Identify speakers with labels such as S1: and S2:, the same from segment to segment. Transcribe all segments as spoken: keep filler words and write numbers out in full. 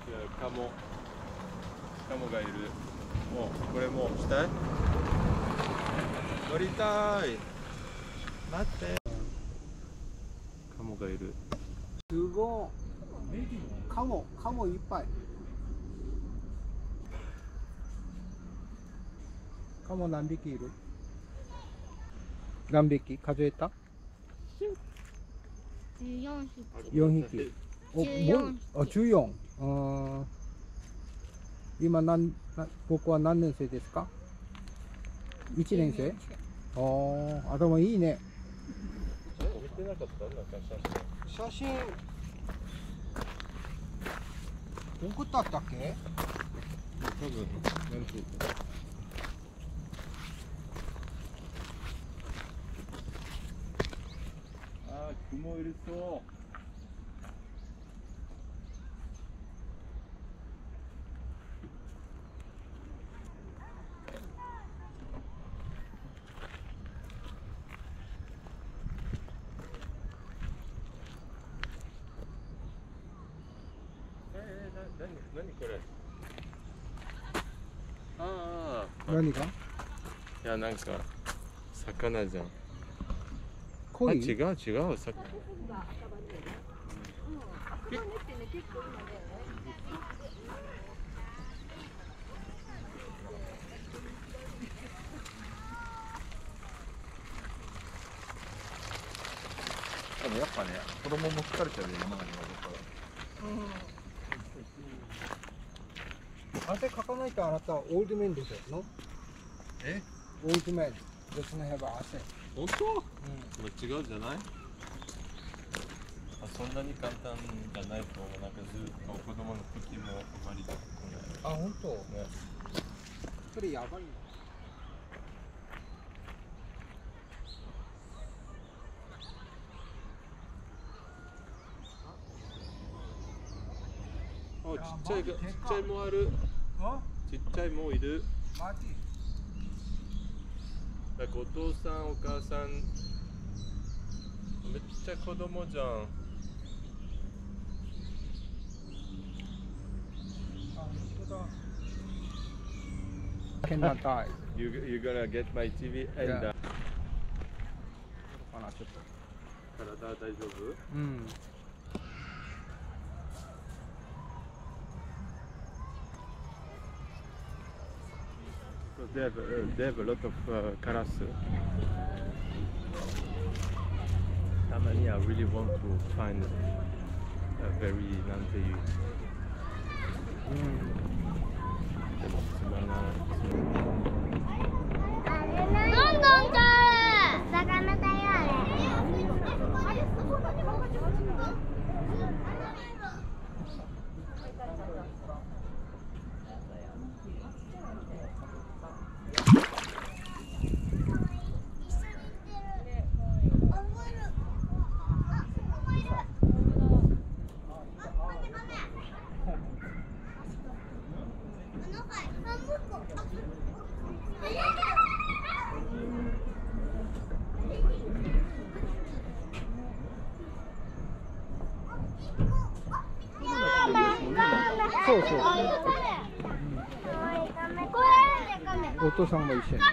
S1: カモ、カモがいる。もうこれもしたい？乗りたい。待って。カモがいる。
S2: すごい。カモ、カモいっぱい。カモ何匹いる？何匹数えた？
S3: じゅうよんひき。
S2: よんひき。お、
S3: じゅうよん
S2: もう、あ、じゅうよん。あー、今何、な、ここは何年生ですか？いちねん生？ああ、頭いいね。
S1: 見てなかった？なんか写真。
S2: 写真。送ったったっけ？
S1: 多分、なんていうか。ああ、雲いるそう。何何これ？ああ。
S2: 何が？
S1: いやなんか魚じゃん。
S2: 鯉？
S1: あ違う違う魚。でもやっぱね子供も疲れちゃうよ山が庭だから。
S2: 汗かかないとあなたオールドメンでしょの？
S1: え？
S2: オールドメン。ですね、やば汗。
S1: 本当？うん。違うじゃない？あ、そんなに簡単じゃないとなんかずっと子供の時もあまり出てこない。
S2: あ、本当？ね。それやばいんだ。
S1: あ、ちっちゃいが、ちっちゃいもある。ちっちゃいもいる。
S2: マジ？
S1: なんかお父さんお母さんめっちゃ子供じゃん。
S2: Cannot die.
S1: You you're gonna get my ティーブイ and、
S2: Yeah.
S1: uh,
S2: かなちょっと。
S1: 体大丈夫？
S2: うん。
S1: Because they have uh, they have a lot of uh, カラス。たまに I really want to find a very なんていう。
S2: うん。
S1: でもつまらない。
S3: どんどんちゃう。魚だよあれ。
S2: そうそう。お父さんも一緒に。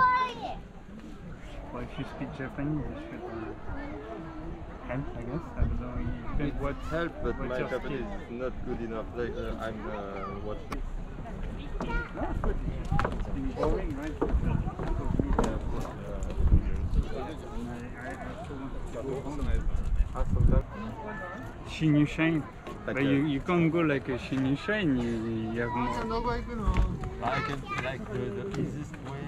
S4: Well, if you speak Japanese, you should uh, help, I guess. I don't know. You
S1: It
S4: can
S1: would help, but
S4: what's
S1: my
S4: your
S1: Japanese
S4: skill?
S1: is not good enough. Like uh, I'm uh, watching.
S4: No, it's good. It's been boring, right? And I, I also want to go home.
S1: Ah, sometimes.
S4: Shinyushain.
S1: Like
S4: But
S1: a-
S4: you, you can't go like a Shinyushain. You, you have more.
S1: I can like the, the easiest way.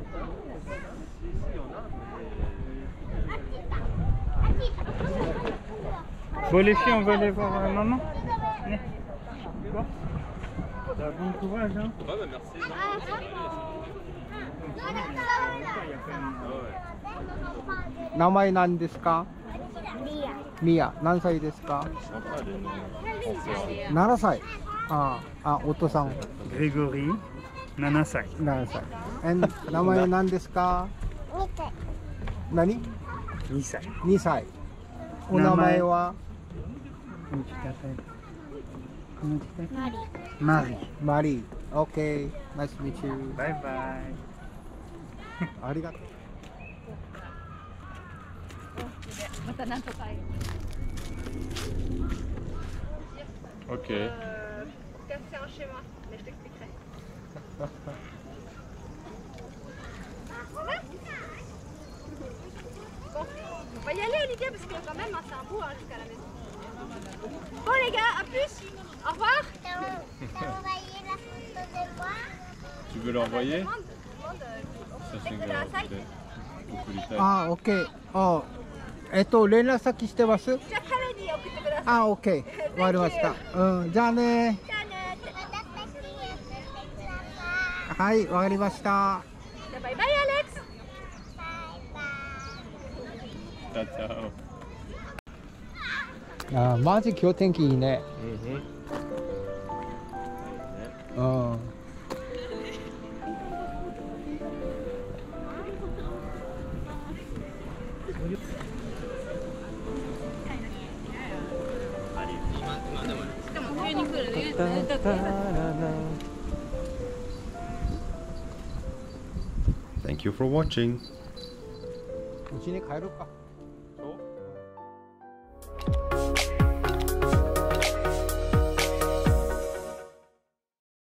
S4: Bon, les filles, on va aller voir euh, maman. Venez. Quoi? Bah, bon courage, hein.
S1: Ouais, bah merci.
S4: Il y a quand même.
S2: 名前何ですか？
S3: リア。
S2: ミヤ。何歳ですか？ななさい。ああ、あ、お父さん
S4: Grégory, Nana Sai.
S2: ななさい。え、名前何ですか？何？
S4: にさい。
S2: にさい。お名前は？
S4: Comment tu t'appelles?
S3: マリ。
S4: マリ。
S2: マリー。OK。ナイスミーチュー。
S4: バイバイ。
S2: ありがとう。
S5: またなんとかいる。
S1: Ok.
S5: Euh, c'est un schéma, mais je t'expliquerai. Bon, on va y aller Olivia parce que quand même hein, c'est un bout hein, jusqu'à la maison. Bon les gars, à plus. Au revoir.
S3: T'as t'as envoyé la photo de moi?
S1: Tu veux l'envoyer?
S5: Demande, demande, euh,
S1: 写真
S5: 送ってく
S1: が
S5: ださい。
S1: 送って送りたい。
S2: あー、OK。あー、えっと、連絡先してます？
S5: じゃあ彼に送ってください。
S2: あー、OK。わかりました。うん、じゃあね。
S5: じゃあね。
S3: 私たちに送ってください。
S2: はい、わかりました。
S5: じゃあバイバイアレックス。
S3: バイバイ。
S1: チャチャオ。
S2: あー、マジ今日天気いいね。
S1: うんうん。
S2: うん。
S1: Thank you for watching.
S2: うちに帰ろうか。